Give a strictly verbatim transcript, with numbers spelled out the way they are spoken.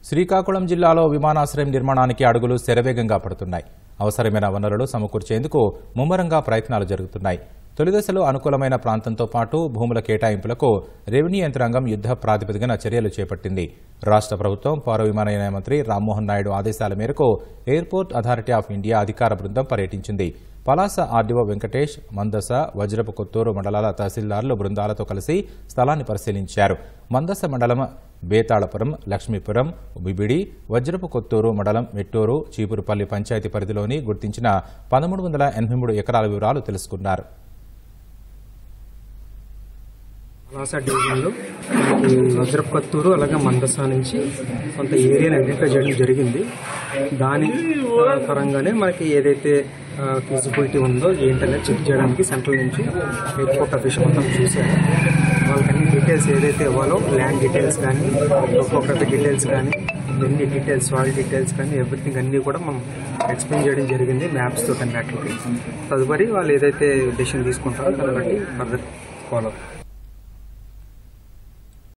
శ్రీకాకుళం జిల్లాలో విమానాశ్రయం నిర్మాణానికి అడుగులు శరవేగంగా పడుతున్నాయి. అవసరమైన వనరులు సమకూర్చేందుకు ముమ్మరంగా ప్రయత్నాలు జరుగుతున్నాయి. తొలిదశలో అనుకూలమైన ప్రాంతంతో పాటు భూముల కేటాయింపులకు రెవెన్యూ యంత్రాంగం యుద్ధ ప్రాతిపదికన చర్యలు చేపట్టింది. రాష్ట్ర ప్రభుత్వం పౌర విమానయాన మంత్రి రామ్మోహన్ నాయుడు ఆదేశాల మేరకు ఎయిర్పోర్ట్ అథారిటీ ఆఫ్ ఇండియా అధికార బృందం పర్యటించింది. పలాస ఆర్డీఓ వెంకటేష్, మందస, వజ్రపు కొత్తూరు మండలాల తహసీల్దార్లు బృందాలతో కలిసి స్థలాన్ని పరిశీలించారు. మందస మండలం బేతాళపురం, లక్ష్మీపురం, బిబిడి, వజ్రపు కొత్తూరు మండలం మెట్టూరు, చీపురుపల్లి పంచాయతీ పరిధిలోని గుర్తించిన పదమూడు వందల ఎనభై మూడు ఎకరాల వివరాలు తెలుసుకున్నారు. పలాస డివిజన్లో వజ్రపు కొత్తూరు అలాగే మందస నుంచి కొంత ఏరియాని ఐడెంటిఫై చేయడం జరిగింది. దాని పరంగానే మనకి ఏదైతే ఫిజిబిలిటీ ఉందో ఏంటనేది చెక్ చేయడానికి సెంట్రల్ నుంచి ఎయిర్పోర్ట్ అఫీషియల్ మొత్తం చూశారు. వాళ్ళకి అన్ని డీటెయిల్స్ ఏదైతే ఇవ్వాలో ల్యాండ్ డీటెయిల్స్ కానీ, టోపోగ్రఫీ డీటెయిల్స్ కానీ, ఎన్ని డీటెయిల్స్ సాయిల్ డీటెయిల్స్ కానీ ఎవ్రీథింగ్ అన్నీ కూడా మనం ఎక్స్ప్లెయిన్ చేయడం జరిగింది మ్యాప్స్ తోటి అన్నట్లకి. తదుపరి వాళ్ళు ఏదైతే డెసిషన్ తీసుకుంటారో దాన్ని బట్టి ఫర్దర్ ఫాలో